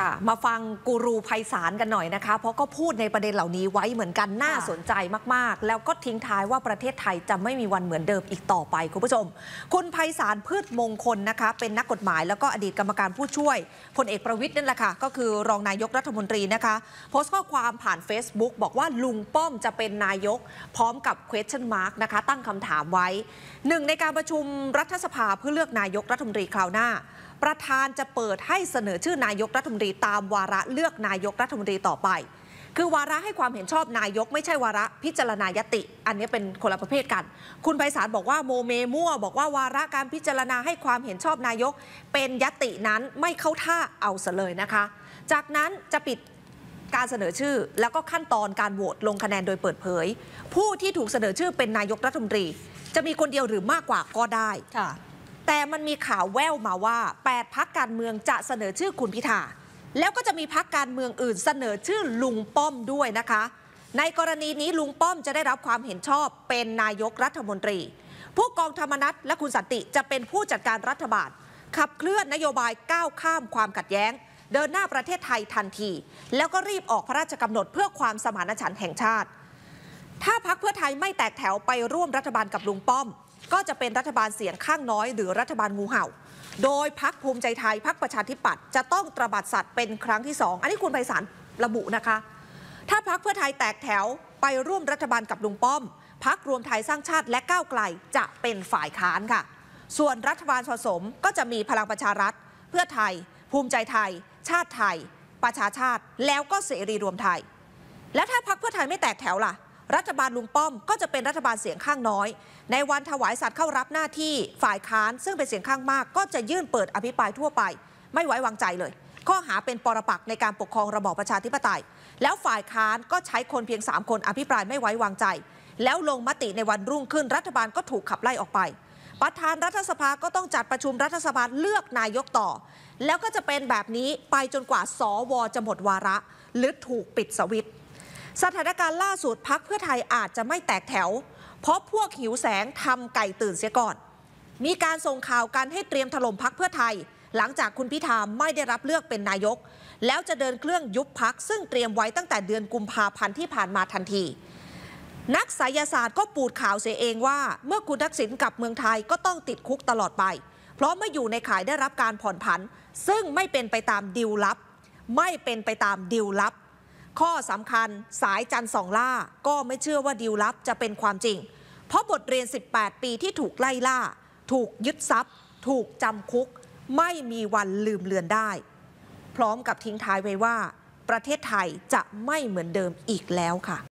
ค่ะมาฟังกูรูไพศาลกันหน่อยนะคะเพราะก็พูดในประเด็นเหล่านี้ไว้เหมือนกันน่าสนใจมากๆแล้วก็ทิ้งท้ายว่าประเทศไทยจะไม่มีวันเหมือนเดิมอีกต่อไปคุณผู้ชมคุณไพศาลพืชมงคลนะคะเป็นนักกฎหมายแล้วก็อดีตกรรมการผู้ช่วยพลเอกประวิตรนั่นแหละค่ะก็คือรองนายกรัฐมนตรีนะคะโพสต์ข้อความผ่าน Facebook บอกว่าลุงป้อมจะเป็นนายกพร้อมกับ question mark นะคะตั้งคำถามไว้หนึ่งในการประชุมรัฐสภาเพื่อเลือกนายกรัฐมนตรีคราวหน้าประธานจะเปิดให้เสนอชื่อนายกรัฐมนตรีตามวาระเลือกนายกรัฐมนตรีต่อไปคือวาระให้ความเห็นชอบนายกไม่ใช่วาระพิจารณายติอันนี้เป็นคนละประเภทกันคุณไพศาลบอกว่าโมเมมั่วบอกว่าวาระการพิจารณาให้ความเห็นชอบนายกเป็นยตินั้นไม่เข้าท่าเอาซะเลยนะคะจากนั้นจะปิดการเสนอชื่อแล้วก็ขั้นตอนการโหวตลงคะแนนโดยเปิดเผยผู้ที่ถูกเสนอชื่อเป็นนายกรัฐมนตรีจะมีคนเดียวหรือมากกว่าก็ได้แต่มันมีข่าวแว่วมาว่า8 พรรคการเมืองจะเสนอชื่อคุณพิธาแล้วก็จะมีพรรคการเมืองอื่นเสนอชื่อลุงป้อมด้วยนะคะในกรณีนี้ลุงป้อมจะได้รับความเห็นชอบเป็นนายกรัฐมนตรีผู้กองธรรมนัสและคุณสันติจะเป็นผู้จัดการรัฐบาลขับเคลื่อนนโยบายก้าวข้ามความขัดแย้งเดินหน้าประเทศไทยทันทีแล้วก็รีบออกพระราชกำหนดเพื่อความสมานฉันท์แห่งชาติถ้าพรรคเพื่อไทยไม่แตกแถวไปร่วมรัฐบาลกับลุงป้อมก็จะเป็นรัฐบาลเสียงข้างน้อยหรือรัฐบาลงูเห่าโดยพรรคภูมิใจไทยพรรคประชาธิปัตย์จะต้องตระบัดสัตว์เป็นครั้งที่2อันนี้คุณไพศาลระบุนะคะถ้าพรรคเพื่อไทยแตกแถวไปร่วมรัฐบาลกับลุงป้อมพรรครวมไทยสร้างชาติและก้าวไกลจะเป็นฝ่ายค้านค่ะส่วนรัฐบาลผสมก็จะมีพลังประชารัฐเพื่อไทยภูมิใจไทยชาติไทยประชาชาติแล้วก็เสรีรวมไทยและถ้าพรรคเพื่อไทยไม่แตกแถวล่ะรัฐบาลลุงป้อมก็จะเป็นรัฐบาลเสียงข้างน้อยในวันถวายสัตย์เข้ารับหน้าที่ฝ่ายค้านซึ่งเป็นเสียงข้างมากก็จะยื่นเปิดอภิปรายทั่วไปไม่ไว้วางใจเลยข้อหาเป็นปรปักษ์ในการปกครองระบอบประชาธิปไตยแล้วฝ่ายค้านก็ใช้คนเพียง3 คนอภิปรายไม่ไว้วางใจแล้วลงมติในวันรุ่งขึ้นรัฐบาลก็ถูกขับไล่ออกไปประธานรัฐสภาก็ต้องจัดประชุมรัฐสภาเลือกนายกต่อแล้วก็จะเป็นแบบนี้ไปจนกว่าสวจะหมดวาระหรือถูกปิดสวิตช์สถานการณ์ล่าสุดพรรคเพื่อไทยอาจจะไม่แตกแถวเพราะพวกหิวแสงทำไก่ตื่นเสียก่อนมีการส่งข่าวกันให้เตรียมถล่มพรรคเพื่อไทยหลังจากคุณพิธาไม่ได้รับเลือกเป็นนายกแล้วจะเดินเครื่องยุบพรรคซึ่งเตรียมไว้ตั้งแต่เดือนกุมภาพันธ์ที่ผ่านมาทันทีนักไสยศาสตร์ก็ปูดข่าวเสียเองว่าเมื่อคุณทักษิณกลับเมืองไทยก็ต้องติดคุกตลอดไปเพราะไม่อยู่ในข่ายได้รับการผ่อนผันซึ่งไม่เป็นไปตามดีลลับไม่เป็นไปตามดีลลับข้อสำคัญสายจันทร์สองล่าก็ไม่เชื่อว่าดีลลับจะเป็นความจริงเพราะบทเรียน18 ปีที่ถูกไล่ล่าถูกยึดทรัพย์ถูกจำคุกไม่มีวันลืมเลือนได้พร้อมกับทิ้งท้ายไว้ว่าประเทศไทยจะไม่เหมือนเดิมอีกแล้วค่ะ